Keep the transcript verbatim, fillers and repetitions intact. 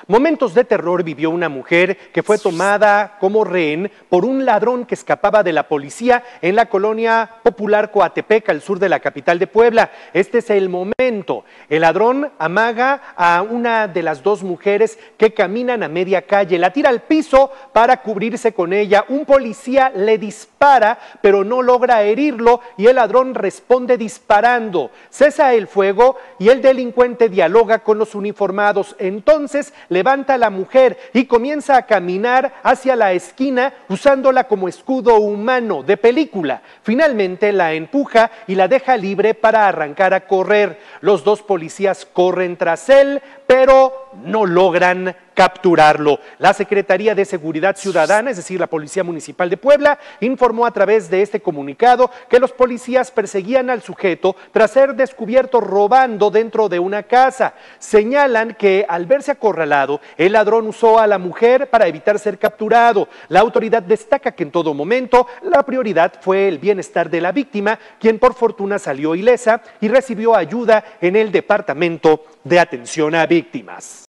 Momentos de terror vivió una mujer que fue tomada como rehén por un ladrón que escapaba de la policía en la colonia popular Coatepec, al sur de la capital de Puebla. Este es el momento. El ladrón amaga a una de las dos mujeres que caminan a media calle, la tira al piso para cubrirse con ella. Un policía le dispara, pero no logra herirlo y el ladrón responde disparando. Cesa el fuego y el delincuente dialoga con los uniformados. Entonces levanta a la mujer y comienza a caminar hacia la esquina usándola como escudo humano de película. Finalmente la empuja y la deja libre para arrancar a correr. Los dos policías corren tras él, pero no logran capturarlo. La Secretaría de Seguridad Ciudadana, es decir, la Policía Municipal de Puebla, informó a través de este comunicado que los policías perseguían al sujeto tras ser descubierto robando dentro de una casa. Señalan que al verse acorralado, el ladrón usó a la mujer para evitar ser capturado. La autoridad destaca que en todo momento la prioridad fue el bienestar de la víctima, quien por fortuna salió ilesa y recibió ayuda en el Departamento de Atención a Víctimas.